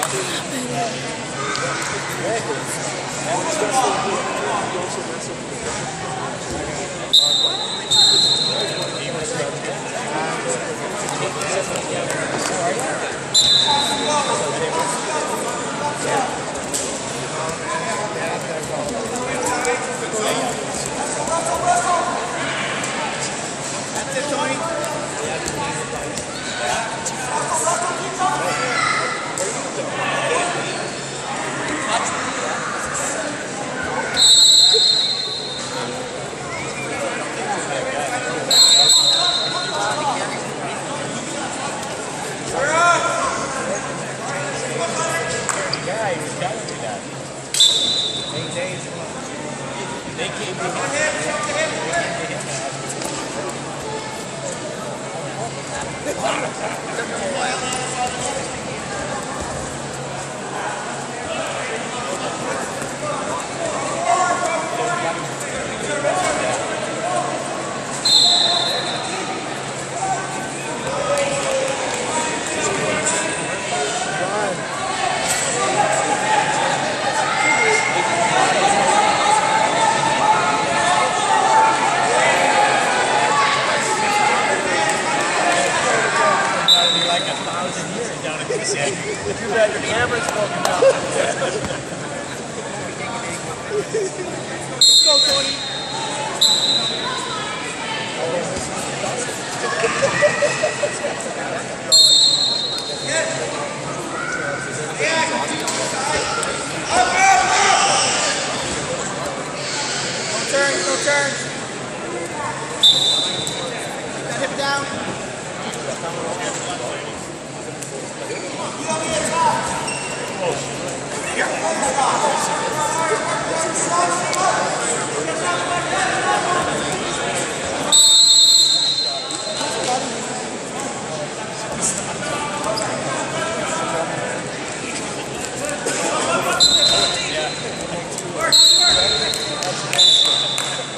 That's it, Tony. They came Too bad your camera's broken down. Let's go, Tony. No turns, no turns. That hip down.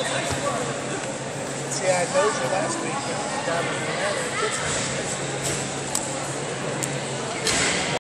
See, I told you last week.